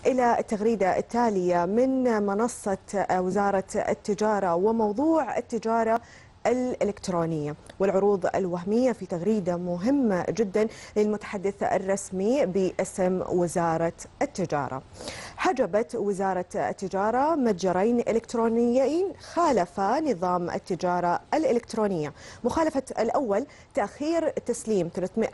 إلى التغريدة التالية من منصة وزارة التجارة وموضوع التجارة الإلكترونية والعروض الوهمية، في تغريدة مهمة جدا للمتحدث الرسمي باسم وزارة التجارة. حجبت وزارة التجارة متجرين إلكترونيين خالفا نظام التجارة الإلكترونية. مخالفة الأول تأخير تسليم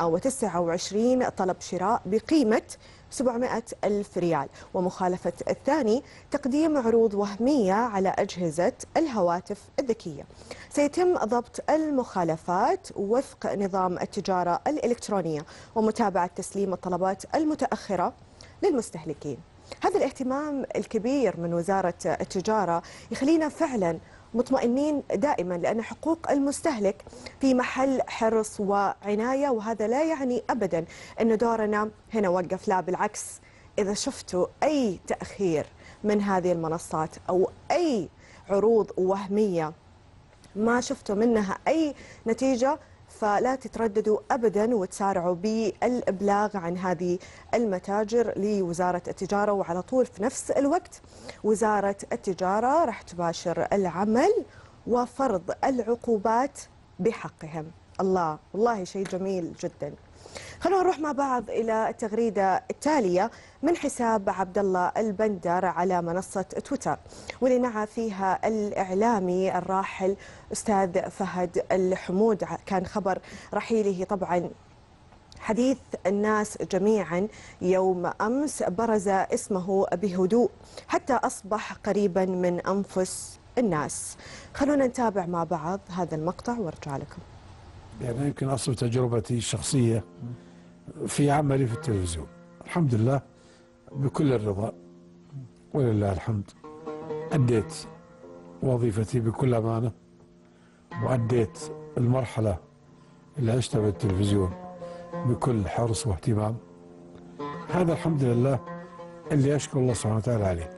329 طلب شراء بقيمة 700 ألف ريال، ومخالفة الثاني تقديم عروض وهمية على أجهزة الهواتف الذكية. سيتم ضبط المخالفات وفق نظام التجارة الإلكترونية ومتابعة تسليم الطلبات المتأخرة للمستهلكين. هذا الاهتمام الكبير من وزارة التجارة يخلينا فعلا مطمئنين دائما، لأن حقوق المستهلك في محل حرص وعناية، وهذا لا يعني أبدا أن دورنا هنا وقف، لا بالعكس. إذا شفتوا أي تأخير من هذه المنصات أو أي عروض وهمية ما شفتوا منها أي نتيجة، فلا تترددوا أبدا وتسارعوا بالإبلاغ عن هذه المتاجر لوزارة التجارة، وعلى طول في نفس الوقت وزارة التجارة راح تباشر العمل وفرض العقوبات بحقهم. الله، والله شيء جميل جدا. خلونا نروح مع بعض إلى التغريدة التالية من حساب عبد الله البندر على منصة تويتر، واللي نعى فيها الإعلامي الراحل أستاذ فهد الحمود. كان خبر رحيله طبعا حديث الناس جميعا يوم أمس، برز اسمه بهدوء حتى أصبح قريبا من أنفس الناس. خلونا نتابع مع بعض هذا المقطع وارجع لكم. يعني يمكن أصل تجربتي الشخصية في عملي في التلفزيون، الحمد لله بكل الرضا ولله الحمد. أديت وظيفتي بكل أمانة، وأديت المرحلة اللي عشتها بالتلفزيون بكل حرص واهتمام. هذا الحمد لله اللي أشكر الله سبحانه وتعالى عليه.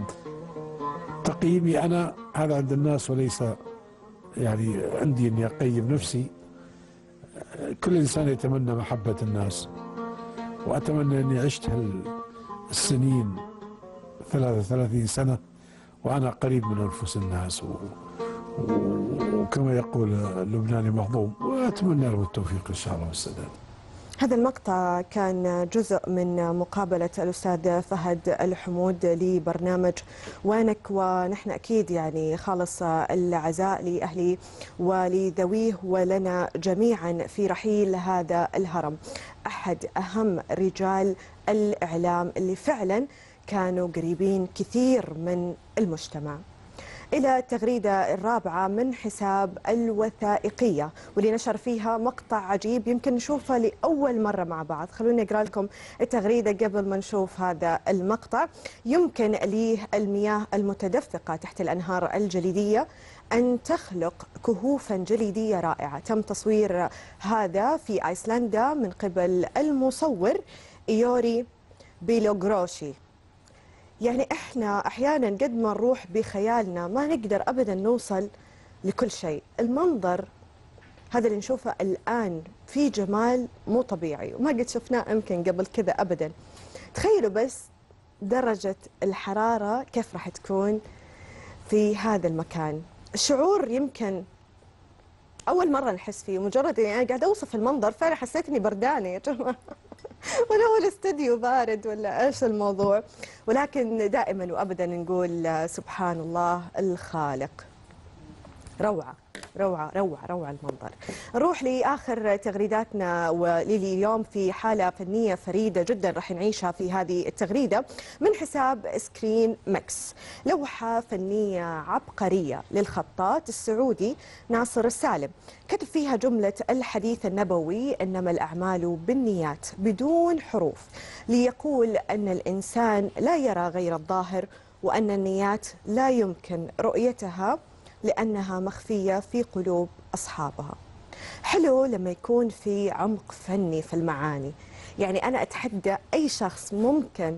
تقييمي أنا هذا عند الناس، وليس يعني عندي أني أقيم نفسي. كل إنسان يتمنى محبة الناس، وأتمنى أني عشت السنين 33 سنة وأنا قريب من أنفس الناس، وكما يقول اللبناني مهضوم، وأتمنى له التوفيق إن شاء الله والسداد. هذا المقطع كان جزء من مقابلة الأستاذ فهد الحمود لبرنامج وينك، ونحن أكيد يعني خالص العزاء لأهلي ولذويه ولنا جميعا في رحيل هذا الهرم، أحد أهم رجال الإعلام اللي فعلا كانوا قريبين كثير من المجتمع. إلى التغريدة الرابعة من حساب الوثائقية، واللي نشر فيها مقطع عجيب يمكن نشوفه لأول مرة مع بعض. خلوني أقرأ لكم التغريدة قبل ما نشوف هذا المقطع. يمكن للمياه المتدفقة تحت الأنهار الجليدية أن تخلق كهوفا جليدية رائعة. تم تصوير هذا في أيسلندا من قبل المصور إيوري بيلوغروشي. يعني احنا احيانا قد ما نروح بخيالنا ما نقدر ابدا نوصل لكل شيء. المنظر هذا اللي نشوفه الان في جمال مو طبيعي، وما قد شفناه يمكن قبل كذا ابدا. تخيلوا بس درجة الحرارة كيف راح تكون في هذا المكان. الشعور يمكن اول مرة نحس فيه، مجرد يعني انا قاعدة اوصف المنظر فعلا حسيت اني بردانة يا جماعة. ولا هو الاستديو بارد ولا ايش الموضوع، ولكن دائما وابدا نقول سبحان الله الخالق. روعه روعه روعه روعه المنظر. نروح لاخر تغريداتنا ولليوم في حاله فنيه فريده جدا راح نعيشها في هذه التغريده من حساب سكرين ماكس. لوحه فنيه عبقريه للخطاط السعودي ناصر السالم، كتب فيها جمله الحديث النبوي انما الاعمال بالنيات بدون حروف، ليقول ان الانسان لا يرى غير الظاهر، وان النيات لا يمكن رؤيتها لأنها مخفية في قلوب أصحابها. حلو لما يكون في عمق فني في المعاني. يعني أنا أتحدى أي شخص ممكن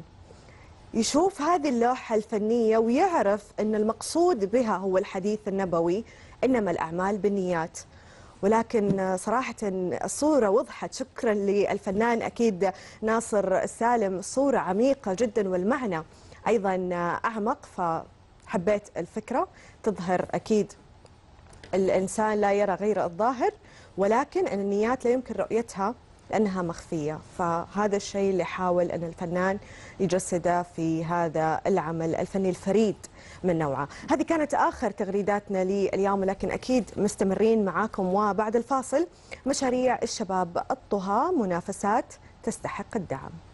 يشوف هذه اللوحة الفنية ويعرف أن المقصود بها هو الحديث النبوي إنما الأعمال بالنيات، ولكن صراحة الصورة وضحت. شكرا للفنان أكيد ناصر السالم، الصورة عميقة جدا والمعنى أيضا أعمق، فحبيت الفكرة. تظهر أكيد الإنسان لا يرى غير الظاهر، ولكن النيات لا يمكن رؤيتها لأنها مخفية. فهذا الشيء اللي حاول أن الفنان يجسده في هذا العمل الفني الفريد من نوعه. هذه كانت آخر تغريداتنا لليوم، لكن أكيد مستمرين معاكم. وبعد الفاصل مشاريع الشباب الطهى منافسات تستحق الدعم.